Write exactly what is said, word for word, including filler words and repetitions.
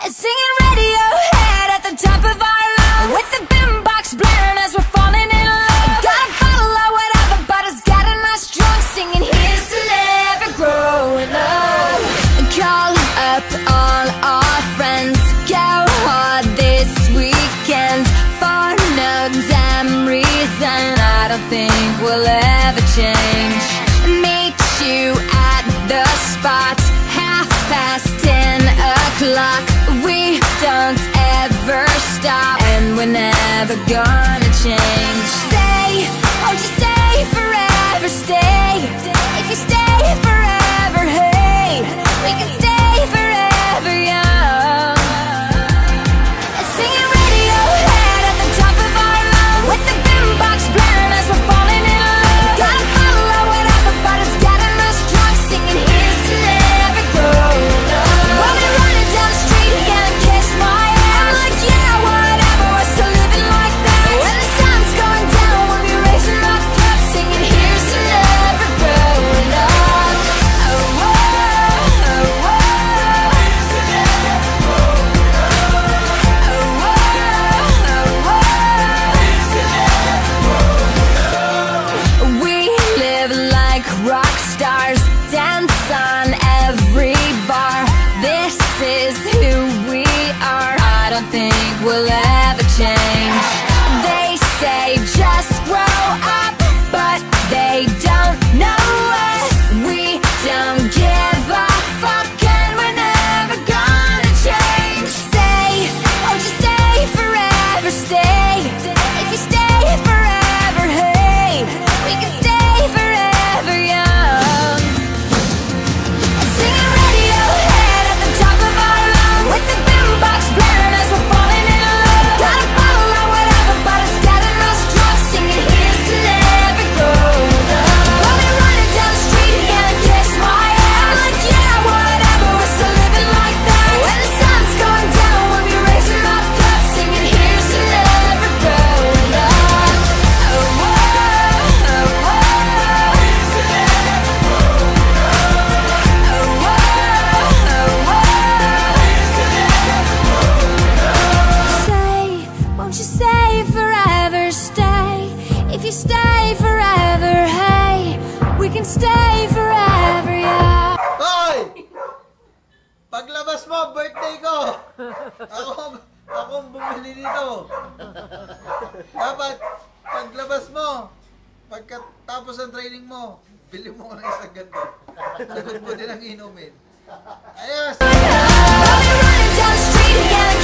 Singing Radiohead at the top of our lungs, with the boombox blaring as we're falling in love. Got a bottle or whatever, but it's getting us drunk, singing here's to never growing up. Call up all our friends, go hard this weekend. For no damn reason, I don't think we'll ever change. Meet you at the spot, half past ten o'clock. We don't ever stop, and we're never gonna change. Stay, won't you stay forever, stay. If you stay forever, hey, we can stay forever young. Singing Radiohead at the top of our lungs, with the boombox blaring as we're falling in love. Got a bottle or whatever, but it's getting us drunk, singing here's to never growing up. We'll be running down the street again, kiss my ass. I'm like, yeah, whatever, we're still living like that. When the sun's going down, we'll be raising our cups, singing here's to never growing up. Oh, oh, oh, oh. Here's to never growing up. Oh, oh, oh, oh. Here's to never growing up. We live like rock stars, dance on every bar. This is who we are. I don't think we'll ever change. They say just grow up, but they don't know us. We don't give a fuck, and we're never gonna change. Stay, won't you stay forever, stay. If you stay forever, hey, we can stay forever young. Singing Radiohead at the top of our lungs, with the boombox blaring as we're falling in love. Got a bottle or whatever, but it's getting us drunk, singing here's to never growing up. We'll be running down the street again, kiss my ass. I'm like, yeah, whatever, we're still living like that. When the sun's going down, we'll be raising our cups, singing here's to never growing up. Oh, oh, oh, oh. Here's to never growing up. Oh, oh, oh, oh. Here's to never growing up. Say, won't you stay forever, stay. If you stay forever, hey, we can stay forever, yeah. Hoy! Paglabas mo, birthday ko! Ako, ako ang bumili nito. Dapat, paglabas mo, pagkatapos ng training mo, bili mo ko ng isang ganito. Sagot mo din ang inumin. Ayos! We'll be running down the street again,